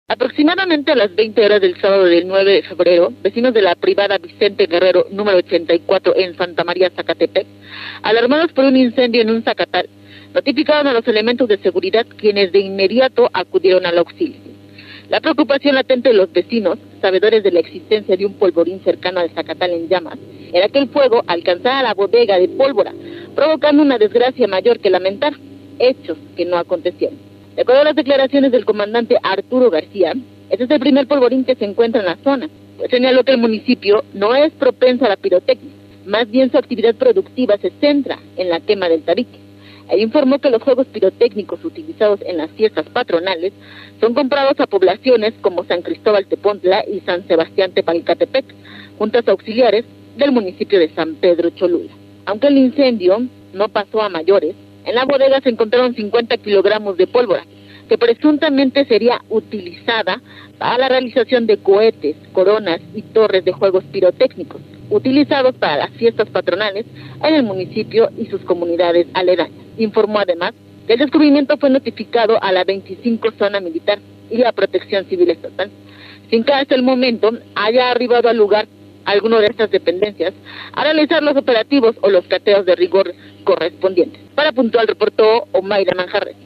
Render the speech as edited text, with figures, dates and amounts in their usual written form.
Aproximadamente a las 20 horas del sábado del 9 de febrero, vecinos de la privada Vicente Guerrero, número 84, en Santa María, Zacatepec, alarmados por un incendio en un zacatal, notificaron a los elementos de seguridad, quienes de inmediato acudieron al auxilio. La preocupación latente de los vecinos, sabedores de la existencia de un polvorín cercano al zacatal en llamas, era que el fuego alcanzara la bodega de pólvora, provocando una desgracia mayor que lamentar, hechos que no acontecieron. De acuerdo a las declaraciones del comandante Arturo García, este es el primer polvorín que se encuentra en la zona, pues señaló que el municipio no es propenso a la pirotecnia, más bien su actividad productiva se centra en la quema del tabique. Ahí informó que los juegos pirotécnicos utilizados en las fiestas patronales son comprados a poblaciones como San Cristóbal Tepontla y San Sebastián Tepalcatepec, juntas auxiliares del municipio de San Pedro Cholula. Aunque el incendio no pasó a mayores, en la bodega se encontraron 50 kilogramos de pólvora, que presuntamente sería utilizada para la realización de cohetes, coronas y torres de juegos pirotécnicos, utilizados para las fiestas patronales en el municipio y sus comunidades aledañas. Informó además que el descubrimiento fue notificado a la 25 Zona Militar y la Protección Civil Estatal, sin que hasta el momento haya arribado al lugar alguno de estas dependencias a realizar los operativos o los cateos de rigor correspondientes. Para Puntual reportó Omaira Manjarres.